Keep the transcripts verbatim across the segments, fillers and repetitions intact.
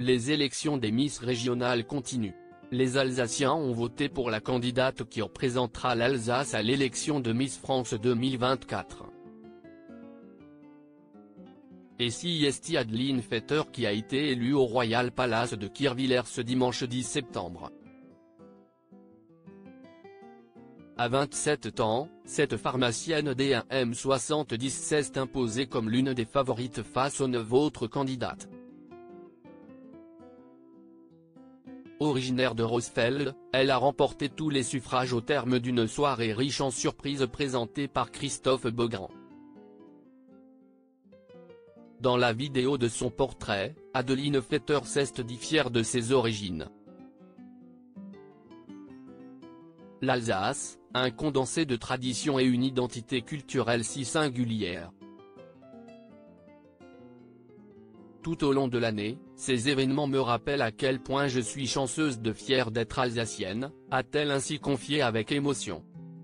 Les élections des Miss régionales continuent. Les Alsaciens ont voté pour la candidate qui représentera l'Alsace à l'élection de Miss France deux mille vingt-quatre. Et si est Adeline Fetter qui a été élue au Royal Palace de Kirchwiller ce dimanche dix septembre. À vingt-sept ans, cette pharmacienne D un M soixante-dix s'est imposée comme l'une des favorites face aux neuf autres candidates. Originaire de Rosfeld, elle a remporté tous les suffrages au terme d'une soirée riche en surprises présentée par Christophe Beaugrand. Dans la vidéo de son portrait, Adeline Fetter s'est dit fière de ses origines. L'Alsace, un condensé de traditions et une identité culturelle si singulière. Tout au long de l'année, ces événements me rappellent à quel point je suis chanceuse de fière d'être alsacienne, a-t-elle ainsi confié avec émotion.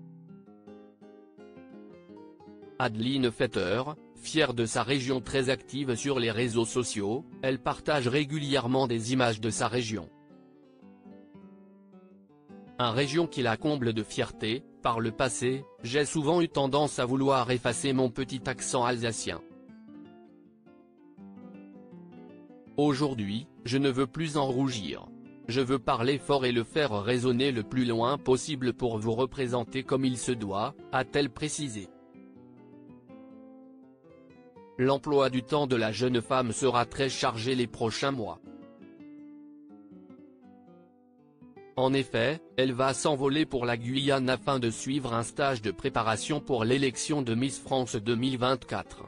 Adeline Fetter, fière de sa région très active sur les réseaux sociaux, elle partage régulièrement des images de sa région. Une région qui la comble de fierté. Par le passé, j'ai souvent eu tendance à vouloir effacer mon petit accent alsacien. Aujourd'hui, je ne veux plus en rougir. Je veux parler fort et le faire résonner le plus loin possible pour vous représenter comme il se doit, a-t-elle précisé. L'emploi du temps de la jeune femme sera très chargé les prochains mois. En effet, elle va s'envoler pour la Guyane afin de suivre un stage de préparation pour l'élection de Miss France deux mille vingt-quatre.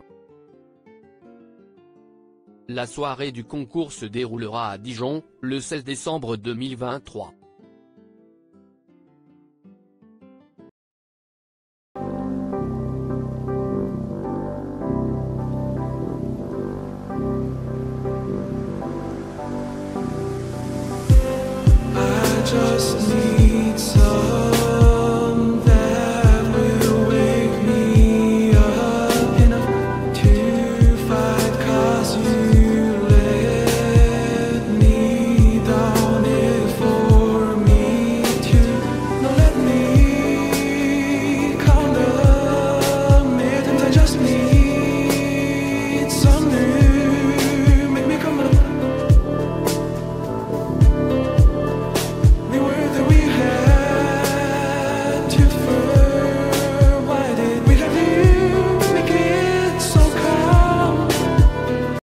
La soirée du concours se déroulera à Dijon, le seize décembre deux mille vingt-trois. Just